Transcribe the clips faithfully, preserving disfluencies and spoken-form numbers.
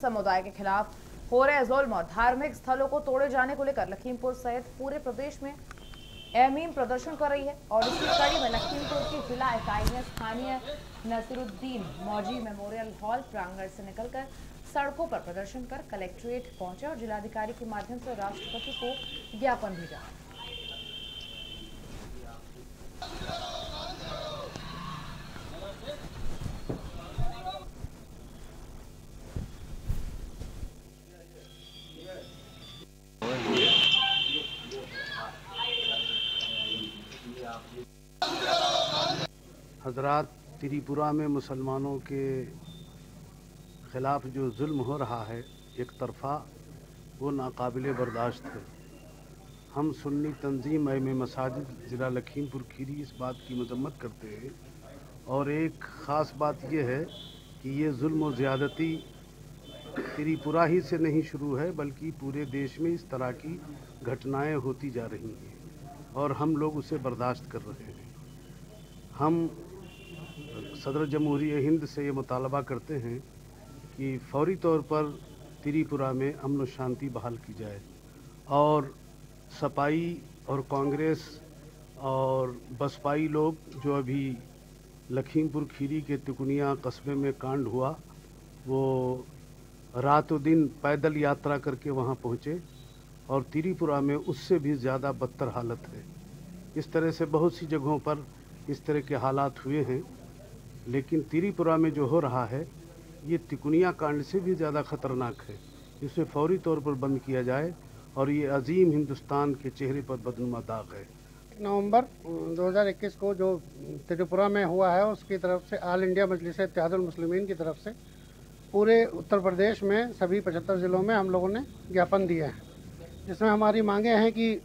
समुदाय के खिलाफ हो रहे जुल्म और धार्मिक स्थलों को तोड़े जाने को लेकर लखीमपुर सहित पूरे प्रदेश में एमीम प्रदर्शन कर रही है और इसी कड़ी में लखीमपुर की जिला इकाई ने स्थानीय नसीरुद्दीन मौजी मेमोरियल हॉल प्रांगण से निकलकर सड़कों पर प्रदर्शन कर कलेक्ट्रेट पहुंचे और जिलाधिकारी के माध्यम से राष्ट्रपति को ज्ञापन भेजा। हजरात, त्रिपुरा में मुसलमानों के ख़िलाफ़ जो जुल्म हो रहा है एक तरफ़ा, वो नाकाबिले बर्दाश्त है। हम सुन्नी तंजीम एम मसाजिद ज़िला लखीमपुर खीरी इस बात की मजम्मत करते हैं और एक ख़ास बात यह है कि ये जुल्म और ज़्यादती त्रिपुरा ही से नहीं शुरू है बल्कि पूरे देश में इस तरह की घटनाएं होती जा रही हैं और हम लोग उसे बर्दाश्त कर रहे हैं। हम सदर जमहूरिया हिंद से ये मुतालबा करते हैं कि फौरी तौर पर त्रिपुरा में अमन और शांति बहाल की जाए और सपाई और कांग्रेस और बसपाई लोग जो अभी लखीमपुर खीरी के तिकुनिया कस्बे में कांड हुआ, वो रातों दिन पैदल यात्रा करके वहाँ पहुँचे और त्रिपुरा में उससे भी ज़्यादा बदतर हालत है। इस तरह से बहुत सी जगहों पर इस तरह के हालात हुए हैं, लेकिन त्रिपुरा में जो हो रहा है ये तिकुनिया कांड से भी ज़्यादा ख़तरनाक है। इसे फौरी तौर पर बंद किया जाए और ये अजीम हिंदुस्तान के चेहरे पर बदनुमा दाग है। नवंबर दो हज़ार इक्कीस को जो त्रिपुरा में हुआ है उसकी तरफ से ऑल इंडिया मजलिस इत्तेहादुल मुस्लिमीन की तरफ से पूरे उत्तर प्रदेश में सभी पचहत्तर ज़िलों में हम लोगों ने ज्ञापन दिया है, जिसमें हमारी मांगे हैं कि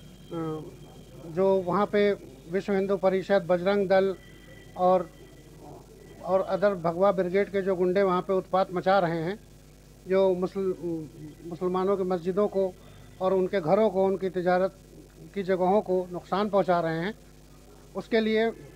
जो वहाँ पे विश्व हिंदू परिषद, बजरंग दल और और अदर भगवा ब्रिगेड के जो गुंडे वहाँ पे उत्पात मचा रहे हैं, जो मुसल मुसलमानों की मस्जिदों को और उनके घरों को, उनकी तिजारत की जगहों को नुकसान पहुँचा रहे हैं, उसके लिए